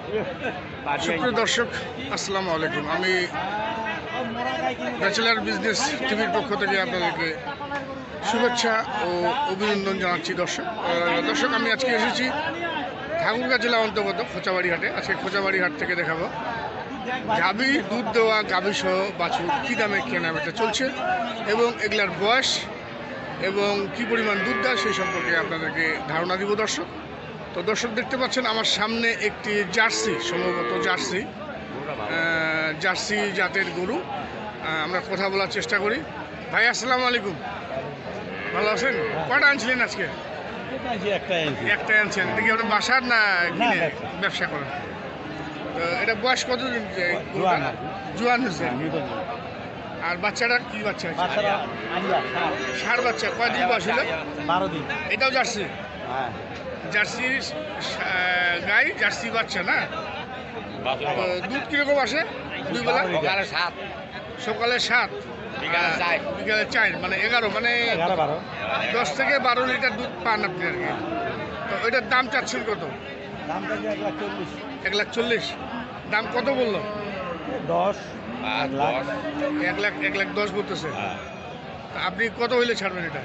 সুপ্রিয় দর্শক, আসসালামু আলাইকুম। আমি ব্যাচেলার বিজনেস টিভির পক্ষ থেকে আপনাদেরকে শুভেচ্ছা ও অভিনন্দন জানাচ্ছি। দর্শক আমি আজকে এসেছি ঠাকুরগাঁ জেলা অন্তর্গত খোঁচাবাড়ি হাটে। আজকে খোঁচাবাড়ি হাট থেকে দেখাবো গাভী, দুধ দেওয়া গাভী সহ বাছুর কী দামে কেনাবেচা চলছে এবং এগুলার বয়স এবং কি পরিমাণ দুধ দেয় সেই সম্পর্কে আপনাদেরকে ধারণা দিব দর্শক। তো দর্শক দেখতে পাচ্ছেন আমার সামনে একটি জার্সি, সম্ভবত জার্সি জাতের গরু। আমরা কথা বলার চেষ্টা করি। ভাই আসসালামু আলাইকুম, ভালো আছেন? কটা আনছিলেন আজকে? একটাই আনছেন। দেখি আপনার বাসার না ব্যবসা করেন? তো এটা বয়স কতদিন? জোয়ান হয়েছে। আর বাচ্চাটা কি বাচ্চা? ষাঁড় বাচ্চা। কয়দিন বয়স হলো? 12 দিন। এটাও জার্সি? জার্সি গাই, জার্সি বাচ্চা না? দুধ কিরকম আসে? দুই বেলা? সকালে 7, বিকালে 4, মানে 11, মানে 10 থেকে 12 লিটার দুধ পান আপনি আর কি। তো ওইটার দাম চাচ্ছেন কত? 1,40,000। দাম কত বললো? 1,10,000 বলতেছে। আপনি কত হইলে ছাড়বেন এটা?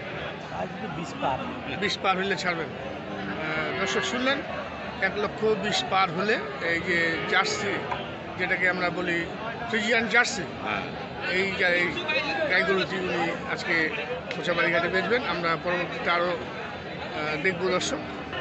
20 পার হইলে ছাড়বেন। দর্শক শুনলেন, 1,20,000 পার হলে এই যে জার্সি, যেটাকে আমরা বলি ফ্রিজিয়ান জার্সি, এই গাইগরুটি উনি আজকে খোঁচাবাড়ি ঘাটে বেচবেন। আমরা পরবর্তীতে আরও দেখব দর্শক।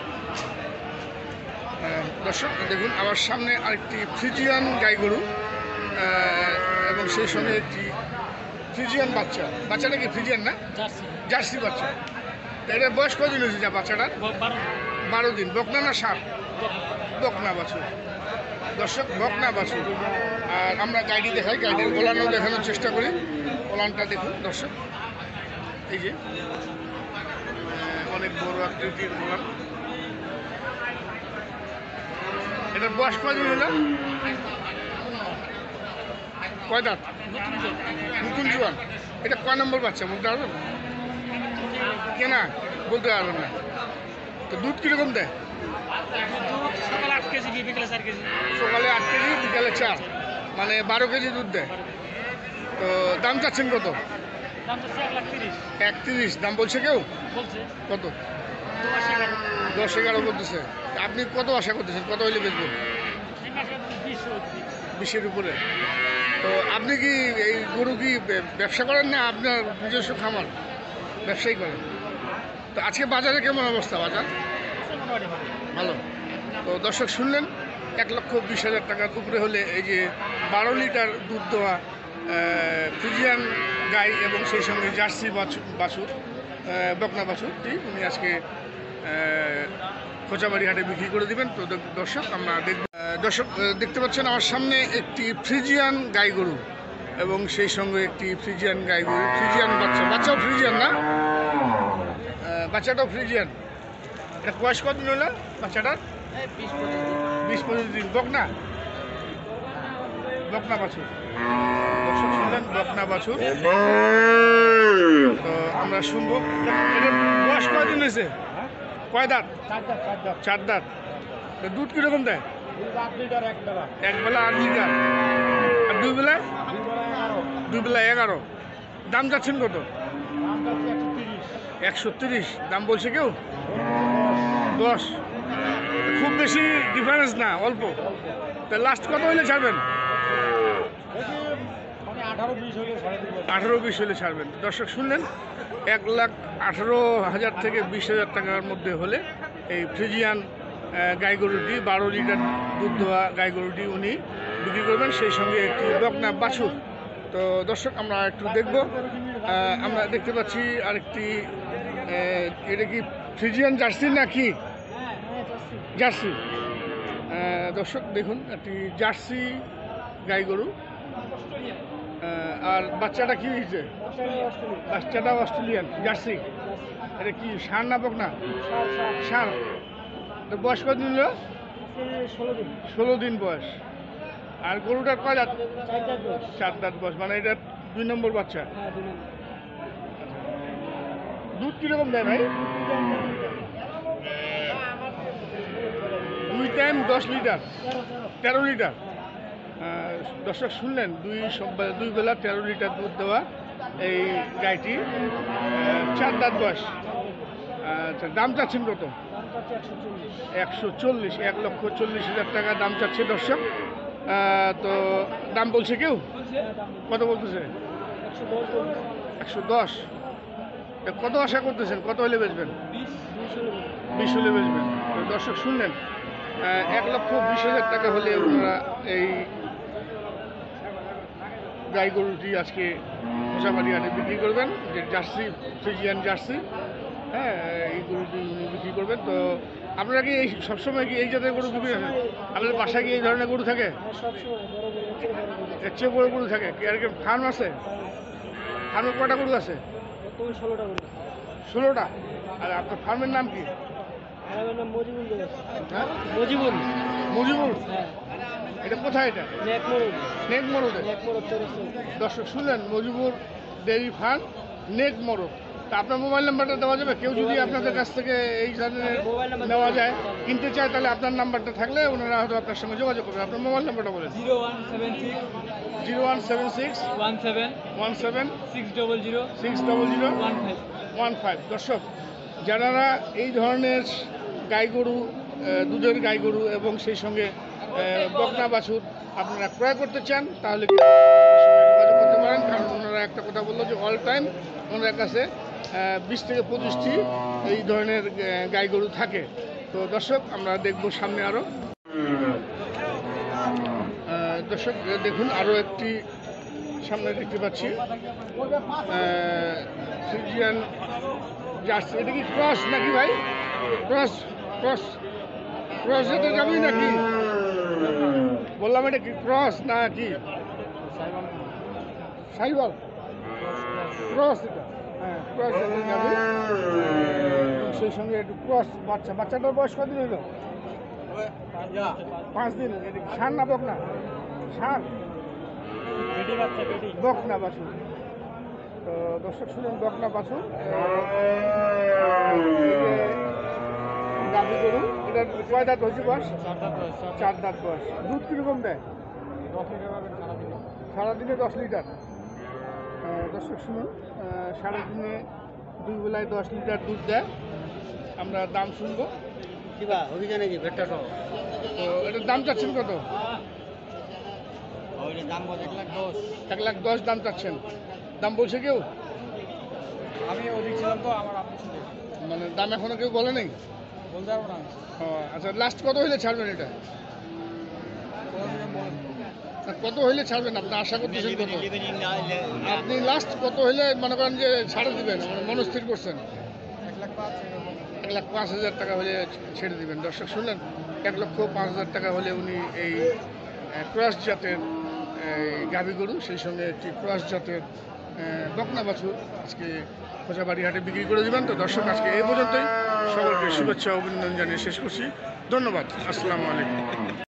দেখুন আমার সামনে আরেকটি ফ্রিজিয়ান গাই গরু এবং সেই সঙ্গে একটি ফ্রিজিয়ান বাচ্চা। বাচ্চাটা কি ফ্রিজিয়ান না? জার্সি বাচ্চা। এটা বয়স কদিন হয়েছে যা বাচ্চাটার? 12 দিন। বকনা না ষাঁড়? বকনা বাছুর। দর্শক, বকনা বাছুর। আর আমরা গাইডি দেখাই, গাইডের ওলানও দেখানোর চেষ্টা করি। ওলানটা দেখুন দর্শক, এই যে অনেক বড় আকৃতির ওলান। এটার বয়স কদিন হলো? কয় দাঁত? নতুন জোয়ান। এটা কয় নম্বর বাচ্চা বলতে পারবেন? কেনা বলতে পারবেন না। তো দুধ কীরকম দেয়? সকালে 8 কেজি, বিকেলে 4 কেজি। সকালে 8 কেজি, বিকালে 4, মানে 12 কেজি দুধ দেয়। তো দাম চাচ্ছেন কত? দাম হচ্ছে 1,30,000। 1,30,000 দাম বলছে কেউ? বলছে কত? 10,11 বলতেছে। আপনি কত আশা করতেছেন? কত হইলে বেচবেন? 20-এর উপরে। তো আপনি কি এই গরু কি ব্যবসা করেন না আপনার নিজস্ব খামার? ব্যবসায়ী করেন। তো আজকে বাজারে কেমন অবস্থা? বাজার ভালো। তো দর্শক শুনলেন, 1,20,000 টাকার উপরে হলে এই যে 12 লিটার দুধ দেওয়া ফ্রিজিয়ান গাই এবং সেই সঙ্গে জার্সি বাছুর, বকনা বাছুরটি উনি আজকে খোঁচাবাড়ি হাটে বিক্রি করে দিবেন। তো দর্শক আমরা দর্শক দেখতে পাচ্ছেন আমার সামনে একটি ফ্রিজিয়ান গাই গরু এবং সেই সঙ্গে একটি ফ্রিজিয়ান গাই গরু, ফ্রিজিয়ান বাচ্চাও ফ্রিজিয়ান না? বাচ্চাটাও ফ্রিজিয়ান। এটা বয়স কতদিন হলো বাচ্চাটার? 20-25 দিন। বকনা বাছুর। দর্শক শুনলেন, বকনা বাছুর। তো আমরা শুনবো এটার বয়স কয়দিন হয়েছে? কয় দাঁত? 4 দাঁত। তো দুধ কীরকম দেয়? 1 বেলা 8 লিটার। আর 2 বেলায়? 2 বেলা 11। দাম যাচ্ছেন কত? 130। দাম বলছে কেউ? 10। খুব বেশি ডিফারেন্স না, অল্প। তা লাস্ট কত হইলে ছাড়বেন? 18-20 হলে ছাড়বেন। দর্শক শুনলেন, 1,18,000 থেকে 20,000 টাকার মধ্যে হলে এই ফ্রিজিয়ান গাই গরুটি, 12 লিটার দুধ দেওয়া গাই গরুটি উনি বিক্রি করবেন, সেই সঙ্গে একটি বকনা বাছুর। তো দর্শক আমরা একটু দেখব। আমরা দেখতে পাচ্ছি আরেকটি, এটা কি ফ্রিজিয়ান জার্সি না কি? জার্সি। দর্শক দেখুন, একটি জার্সি গাই গরু। আর বাচ্চাটা কি হয়েছে? বাচ্চাটা অস্ট্রেলিয়ান জার্সি। এটা কি ষাঁড় না বকনা? ষাঁড়। তো বয়স কতদিন হলো? 16 দিন বয়স। আর গরুটার কয় দাঁত? 4 দাঁত বয়স, মানে এটা 2 নম্বর বাচ্চা। দুধ কিরকম দেয় ভাই? 2 2 টাইম 10 লিটার 13 লিটার। দর্শক শুনলেন, দুই বেলা 13 লিটার দুধ দেওয়া এই গাইটি, 4 দাঁত বয়স। আচ্ছা, দাম চাচ্ছেন কত? 140, 1,40,000 টাকা দাম চাচ্ছে দর্শক। তো দাম বলছে কেউ? কত বলতেছে? 110। কত আশা করতেছেন, কত হলে বেচবেন? 20 হলে বেচবেন। তো দর্শক শুনলেন, 1,20,000 টাকা হলে ওনারা এই গাই গরুটি আজকে খোঁচাবাড়ি হাটে বিক্রি করবেন। যে জার্সি, ফ্রিজিয়ান জার্সি, হ্যাঁ, এই গরুটি উনি বিক্রি করবেন। তো আপনারা কি এই সবসময় কি এই জাতের গরু বিক্রি করেন? আপনাদের বাসায় কি এই ধরনের গরু থাকে? এর চেয়ে বড় গরু থাকে কি? আর কি ফার্ম আছে? ফার্মে কটা গরু আছে? 16টা। আর আপনার ফার্মের নাম কি? হ্যাঁ, মজিবুর। এটা কোথায়? এটা নেক মরদে। দর্শক শুনলেন, মজিবুর ডেইরি ফার্ম, নেক মরদ। তা আপনার মোবাইল নাম্বারটা দেওয়া যাবে? কেউ যদি আপনাদের কাছ থেকে এই ধরনের নেওয়া যায়, কিনতে চায়, তাহলে আপনার নাম্বারটা থাকলে ওনারা হয়তো আপনার সঙ্গে যোগাযোগ করবে। আপনার মোবাইল নাম্বারটা বলেন। 0176 17 600 দর্শক, যারা এই ধরনের গাই গরু, দুধের গাই গরু এবং সেই সঙ্গে বকনা বাছুর আপনারা ক্রয় করতে চান, তাহলে যোগাযোগ করতে পারেন। কারণ ওনারা একটা কথা বললো যে অল টাইম ওনার কাছে 20 থেকে 25টি এই ধরনের গাই গরু থাকে। তো দর্শক, আমরা দেখব সামনে আরও। দর্শক দেখুন, আরও একটি সামনে দেখতে পাচ্ছি ফ্রিজিয়ান জার্সি। এটা কি ক্রস নাকি ভাই? ক্রস এটা যাবি নাকি? বললাম এটা কি ক্রস না কি? সাইবল ক্রস। এটা হ্যাঁ, ক্রস যাবে। সেই সঙ্গে একটু ক্রস বাচ্চাটার বয়স কদিন হইল? 5 দিন। এটা ষাঁড় না বকনা? ষাঁড়, বকনা বাছুর। তো দর্শক শুনুন, বকনা বাছুর, গাভী গরু। এটা কয় দাঁত হয়েছে বয়স? 4 দাঁত বয়স। দুধ কীরকম দেয়? সারাদিনে 10 লিটার। দর্শক শুনুন, সারাদিনে 2 বেলায় 10 লিটার দুধ দেয়। আমরা দাম শুনবো। অভিযানে কি ভেটটা সহ? তো এটার দাম চাচ্ছেন কত? 1,10,000 দাম চাচ্ছেন। দাম বলছে কেউ? আমি অধিক ছিলাম তো, আমার আপনি মানে দাম এখনো কেউ বলে নেই? বলতে পারবো না। আচ্ছা, লাস্ট কত হইলে ছাড়বেন এটা? কত হইলে ছাড়বেন? আপনি আশা করতেছেন কত? আপনি লাস্ট কত হইলে মনে করেন যে ছাড়ে দিবেন, মানে মনস্থির করছেন? 1,05,000 টাকা হলে ছেড়ে দিবেন। দর্শক শুনলেন, 1,05,000 টাকা হলে উনি এই ক্রস জাতের গাভী গরু, সেই সঙ্গে একটি ক্রস জাতের বকনা বাছুর আজকে খোঁচাবাড়ি হাটে বিক্রি করে দিবেন। তো দর্শক, আজকে এই পর্যন্তই। সকলকে শুভেচ্ছা অভিনন্দন জানিয়ে শেষ করছি। ধন্যবাদ। আসসালামু আলাইকুম।